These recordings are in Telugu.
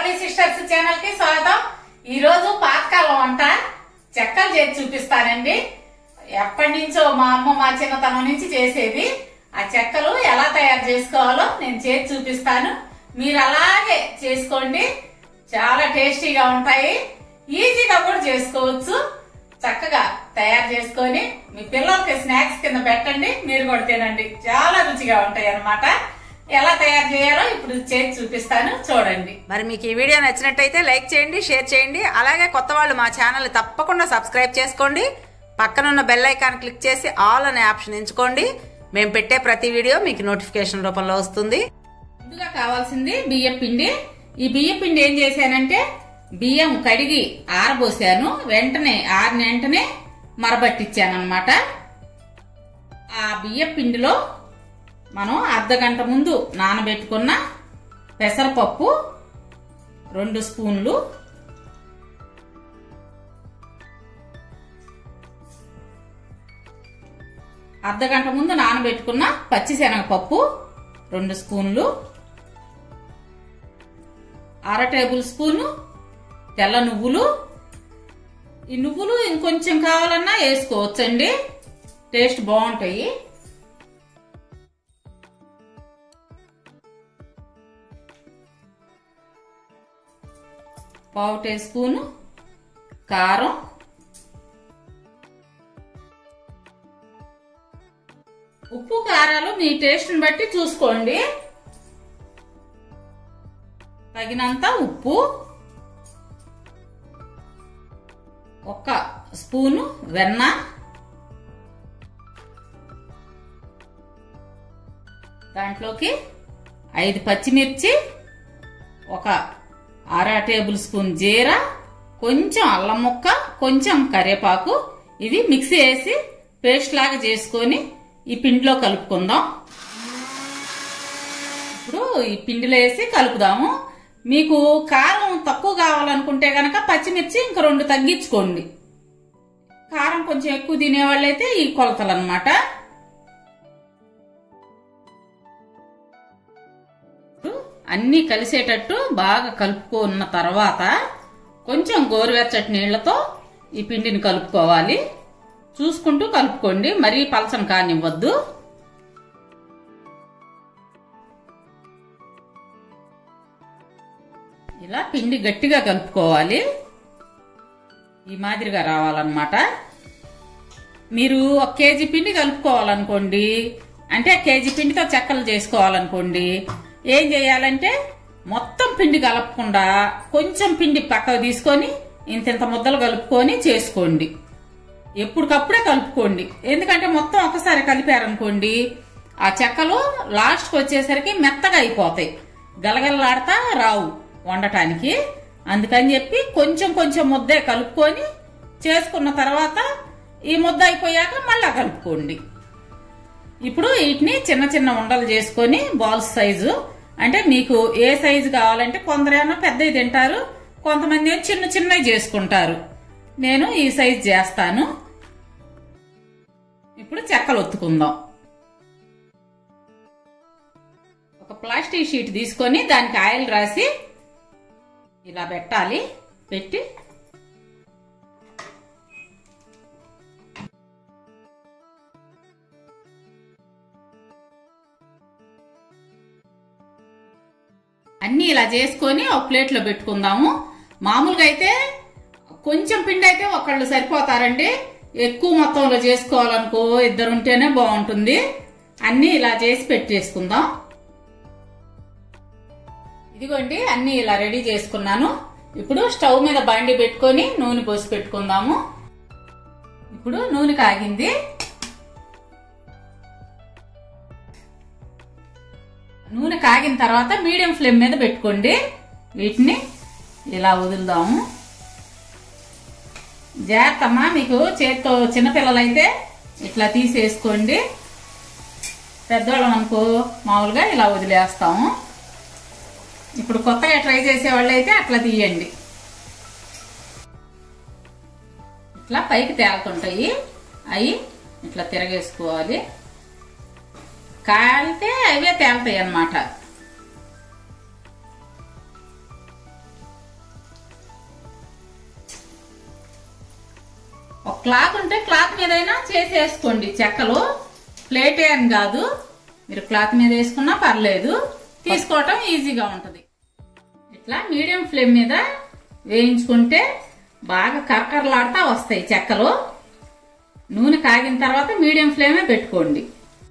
మాధవి సిస్టర్స్ ఛానల్ కి స్వాగతం। ఈ రోజు పాతకాలం వంట చెక్కలు చేసి చూపిస్తానండి। ఎప్పటి నుంచో మా అమ్మ మా చిన్నతనం నుంచి చేసేది। ఆ చెక్కలు ఎలా తయారు చేసుకోవాలో నేను చేసి చూపిస్తాను। మీరు అలాగే చేసుకోండి, చాలా టేస్టీగా ఉంటాయి, ఈజీగా కూడా చేసుకోవచ్చు। చక్కగా తయారు చేసుకొని మీ పిల్లలకి స్నాక్స్ కింద పెట్టండి, మీరు కూడా తినండి, చాలా రుచిగా ఉంటాయి అన్నమాట। ఎలా తయారు చేయాలో ఇప్పుడు చేసి చూపిస్తాను, చూడండి। మరి మీకు ఈ వీడియో నచ్చినట్టయితే లైక్ చేయండి, షేర్ చేయండి, అలాగే కొత్త వాళ్ళు మా ఛానల్ తప్పకుండా సబ్స్క్రైబ్ చేసుకోండి। పక్కనున్న బెల్ ఐకాన్ క్లిక్ చేసి ఆల్ అనే ఆప్షన్ ఎంచుకోండి, మేము పెట్టే ప్రతి వీడియో మీకు నోటిఫికేషన్ రూపంలో వస్తుంది। ముందుగా కావాల్సింది బియ్యం పిండి। ఈ బియ్యం పిండి ఏం చేశానంటే బియ్యం కడిగి ఆరబోసాను, ఆరిన వెంటనే మరబట్టించాను అన్నమాట। ఆ బియ్యం పిండిలో మనం అర్ధగంట ముందు నానబెట్టుకున్న పెసరపప్పు 2 స్పూన్లు, అర్ధగంట ముందు నానబెట్టుకున్న పచ్చిశనగపప్పు 2 స్పూన్లు, 1/2 టేబుల్ స్పూను తెల్ల నువ్వులు। ఈ నువ్వులు ఇంకొంచెం కావాలన్నా వేసుకోవచ్చండి, టేస్ట్ బాగుంటాయి। పావు టీ స్పూను కారం, ఉప్పు కారాలు మీ టేస్ట్ ని బట్టి చూసుకోండి, తగినంత ఉప్పు, 1 స్పూను వెన్న, దాంట్లోకి 5 పచ్చిమిర్చి, 1/2 టేబుల్ స్పూన్ జీరా, కొంచెం అల్లం ముక్క, కొంచెం కరివేపాకు, ఇవి మిక్సీ వేసి పేస్ట్ లాగా చేసుకొని ఈ పిండిలో కలుపుకుందాం। ఇప్పుడు ఈ పిండిలో వేసి కలుపుదాము। మీకు కారం తక్కువ కావాలనుకుంటే గనక పచ్చిమిర్చి ఇంకా 2 తగ్గించుకోండి, కారం కొంచెం ఎక్కువ తినేవాళ్ళైతే ఈ కొలతలు అన్నమాట। అన్నీ కలిసేటట్టు బాగా కలుపుకున్న తర్వాత కొంచెం గోరువెచ్చటి నీళ్లతో ఈ పిండిని కలుపుకోవాలి, చూసుకుంటూ కలుపుకోండి, మరీ పలచన కానివ్వద్దు। ఇలా పిండి గట్టిగా కలుపుకోవాలి, ఈ మాదిరిగా రావాలన్నమాట। మీరు 1 కేజీ పిండి కలుపుకోవాలనుకోండి, అంటే కేజీ పిండితో చెక్కలు చేసుకోవాలనుకోండి, ఏం చేయాలంటే మొత్తం పిండి కలపకుండా కొంచెం పిండి పక్కకు తీసుకొని ఇంత ముద్దలు కలుపుకొని చేసుకోండి, ఎప్పటికప్పుడే కలుపుకోండి। ఎందుకంటే మొత్తం ఒకసారి కలిపారనుకోండి ఆ చెక్కలు లాస్ట్కి వచ్చేసరికి మెత్తగా అయిపోతాయి, గలగలలాడతా రావు వండటానికి। అందుకని చెప్పి కొంచెం కొంచెం ముద్దే కలుపుకొని చేసుకున్న తర్వాత ఈ ముద్ద అయిపోయాక మళ్ళా కలుపుకోండి। ఇప్పుడు వీటిని చిన్న చిన్న ఉండలు చేసుకొని బాల్స్ సైజు, అంటే మీకు ఏ సైజు కావాలంటే కొందరేమో పెద్దవి తింటారు, కొంతమంది ఏమో చిన్న చిన్నవి చేసుకుంటారు, నేను ఈ సైజు చేస్తాను। ఇప్పుడు చెక్కలు ఒత్తుకుందాం। ఒక ప్లాస్టిక్ షీట్ తీసుకొని దానికి ఆయిల్ రాసి ఇలా పెట్టాలి, పెట్టి అన్ని ఇలా చేసుకొని ఒక ప్లేట్ లో పెట్టుకుందాము। మామూలుగా అయితే కొంచెం పిండి అయితే ఒకళ్ళు సరిపోతారండి, ఎక్కువ మొత్తంలో చేసుకోవాలనుకో 2 ఉంటేనే బాగుంటుంది। అన్ని ఇలా చేసి పెట్టేసుకుందాం। ఇదిగోండి అన్ని ఇలా రెడీ చేసుకున్నాను। ఇప్పుడు స్టవ్ మీద బండి పెట్టుకొని నూనె పోసి పెట్టుకుందాము। ఇప్పుడు నూనె కాగింది, నూనె కాగిన తర్వాత మీడియం ఫ్లేమ్ మీద పెట్టుకోండి, వీటిని ఇలా వదులుదాము। జాగ్రత్తమ్మా, మీకు చేత్తో చిన్నపిల్లలైతే ఇట్లా తీసేసుకోండి, పెద్దవాళ్ళం అనుకో మామూలుగా ఇలా వదిలేస్తాము। ఇప్పుడు కొత్తగా ట్రై చేసే వాళ్ళు అయితే అట్లా తీయండి, ఇట్లా పైకి తేలుతుంటాయి, అవి ఇట్లా తిరగేసుకోవాలి, కాలితే అవే తేలుతాయి అన్నమాట। ఒక క్లాత్ ఉంటే క్లాత్ మీదైనా చేసేసుకోండి చెక్కలు, ప్లేటే అని కాదు, మీరు క్లాత్ మీద వేసుకున్నా పర్లేదు, తీసుకోవటం ఈజీగా ఉంటది. ఇట్లా మీడియం ఫ్లేమ్ మీద వేయించుకుంటే బాగా కరకరలాడుతా వస్తాయి చెక్కలు. నూనె కాగిన తర్వాత మీడియం ఫ్లేమే పెట్టుకోండి.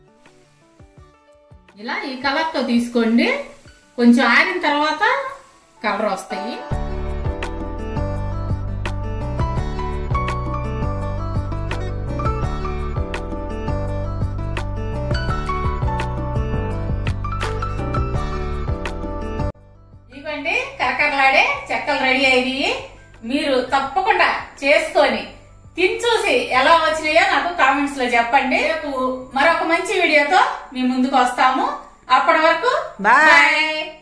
ఇలా ఈ కలర్తో తీసుకోండి, కొంచెం ఆరిన తర్వాత కలర్ వస్తాయి. ఇవ్వండి కరకరలాడే చెక్కలు రెడీ అయ్యి. మీరు తప్పకుండా చేసుకొని తిని చూసి ఎలా వచ్చినాయో నాకు కామెంట్స్ లో చెప్పండి. రేపు మరొక మంచి వీడియోతో మీ ముందుకు వస్తాము. అప్పటి వరకు బాయ్.